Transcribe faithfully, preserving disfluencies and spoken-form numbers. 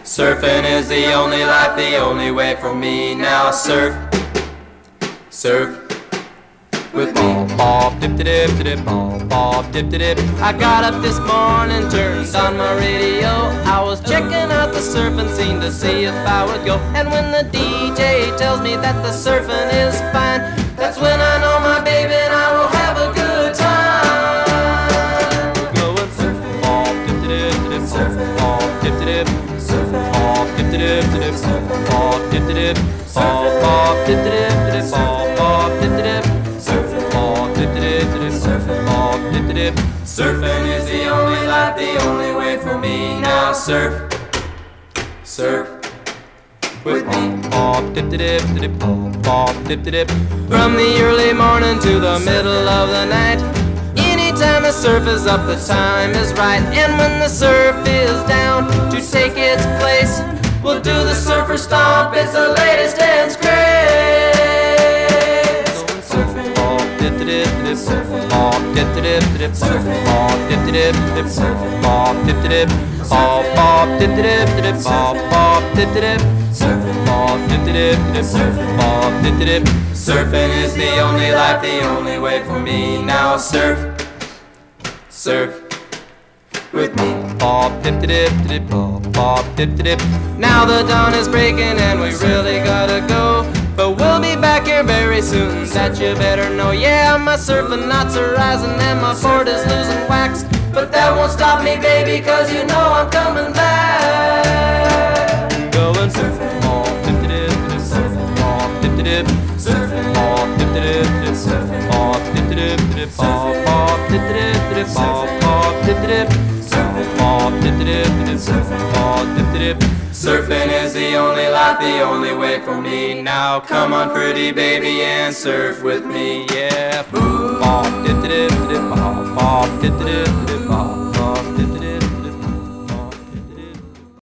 Surfing is the only life, the only way for me. Now surf, surf with me. Bob, dip, dip, dip, bob, bob, dip, dip. I got up this morning, turned on my radio. I was checking out the surfing scene to see if I would go. And when the D J tells me that the surfing is fine, that's when I know my baby and I will have a good time. Going surfing, bob, dip, dip, dip, surfing, bob, dip, dip, surfing, bob, dip, dip, dip, surfing, bob, dip, dip, bob, bob, dip, dip, dip, bob, bob, dip, dip. Surfing is the only life, the only way for me. Now surf, surf with me. Bob, dip, dip, dip, bob, dip, dip. From the early morning to the middle of the night, anytime the surf is up, the time is right. And when the surf is down to take its place, we'll do the surfer stomp. It's the latest dance craze. Surfing, bob, dip, dip, dip, surfing, bob, dip, dip, dip, surfing, bob, dip, dip, dip, surfing, bob, dip, dip, bob, bob, dip, dip, dip, bob, bob, dip, dip, surfing, bob, dip, dip, dip, surfing, bob, dip, dip. Surfing is the only life, the only way for me. Now surf, surf with me. Bob, dip, dip, dip, bob, bob, dip, dip. Now the dawn is breaking and we really gotta go, but we'll be back here very soon, that you better know. Yeah, my surfing knots are rising and my board is losing wax, but that won't stop me, baby, cause you know I'm coming back. Going surfing, bob, dip, dip, dip, surfing, bob, dip, dip, surfing, bob, dip, dip, dip, surfing, bob, dip, dip, dip, bob, bob, dip, dip, dip, bob, bob, dip, dip, surfing, bob, dip, dip, dip, surfing, bob, dip, dip. Surfing is the only life, the only way for me. Now come on, pretty baby, and surf with me, yeah. Bob, dip, dip, dip, bob, bob, dip, dip, dip.